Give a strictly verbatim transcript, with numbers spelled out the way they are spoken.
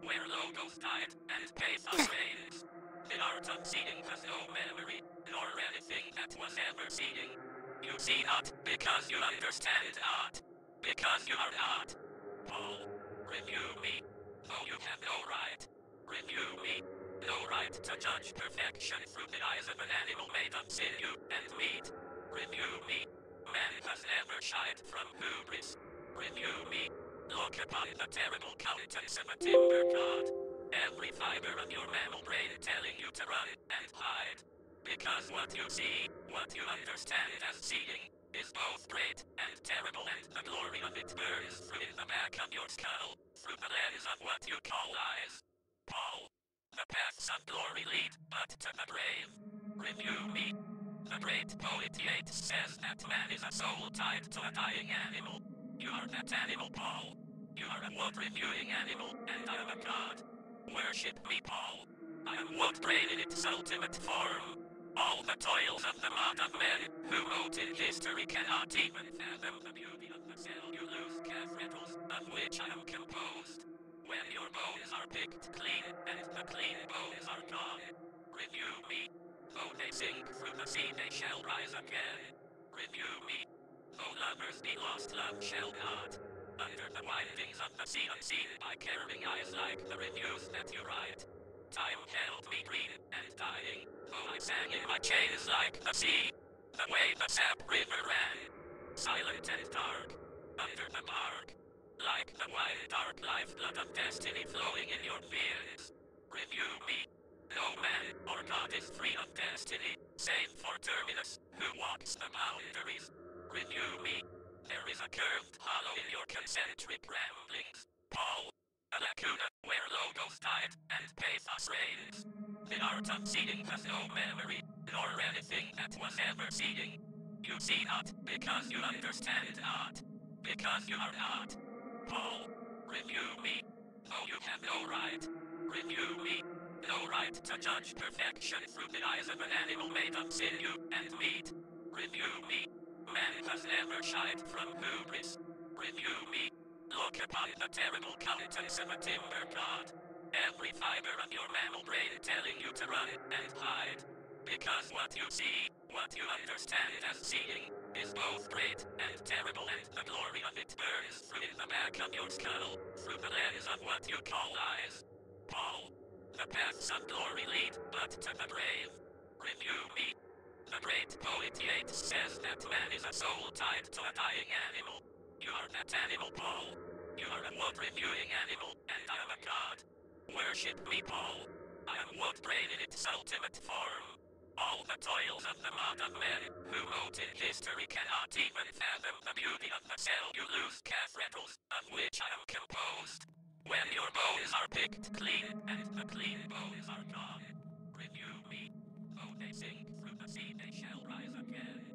where logos died and pathos reigns. The art of seeing has no memory, nor anything that was ever seeing. You see not, because you understand art. Because you are art. Paul, review me. Though you have no right. Review me. No right to judge perfection through the eyes of an animal made of sinew and meat. Review me. Man has never shied from hubris. Review me. Look upon the terrible countenance of a timber god. Every fiber of your mammal brain telling you to run and hide. Because what you see, what you understand as seeing, is both great and terrible, and the glory of it burns through in the back of your skull, through the lens of what you call eyes. Paul, the paths of glory lead but to the grave. Review me. The great poet Yeats says that man is a soul tied to a dying animal. You are that animal, Paul. You are a wood-reviewing animal, and I am a god. Worship me, Paul. I am wood brain in its ultimate form. All the toils of the modern men who wrote in history cannot even fathom the beauty of the cellulose calf riddles of which I am composed. When your bones are picked clean, and the clean bones are gone, review me. Though they sink through the sea, they shall rise again. Review me. Though lovers be lost, love shall not. Under the windings of the sea unseen by caring eyes like the reviews that you write. Time held me green and dying, though I sang in my chains like the sea. The way the sap river ran, silent and dark, under the bark. Like the wide dark lifeblood of destiny flowing in your veins. Review me. No man or God is free of destiny, save for Terminus, who walks the boundaries. Review me. There is a curved hollow in your concentric ramblings, Paul. A lacuna where logos died and pathos reigns. The art of seeing has no memory, nor anything that was ever seeing. You see not, because you understand art. Because you are art. Paul, review me. Though you have no right. Review me. No right to judge perfection through the eyes of an animal made of sinew and meat. Review me. Man has never shied from hubris. Review me. Look upon the terrible countenance of a timber god. Every fiber of your mammal brain telling you to run and hide. Because what you see, what you understand as seeing, is both great and terrible, and the glory of it burns through in the back of your skull, through the lens of what you call eyes. Paul, the paths of glory lead but to the grave. Review me. The great poet Yeats says that man is a soul tied to a dying animal. You are that animal, Paul. You are a wood-reviewing animal, and I am a god. Worship me, Paul. I am wood brain in its ultimate form. All the toils of the modern men who wrote in history cannot even fathom the beauty of the cellulose calf riddles of which I am composed. When your bones are picked clean, and the clean bones are gone, review me. Though they sink through the sea, they shall rise again.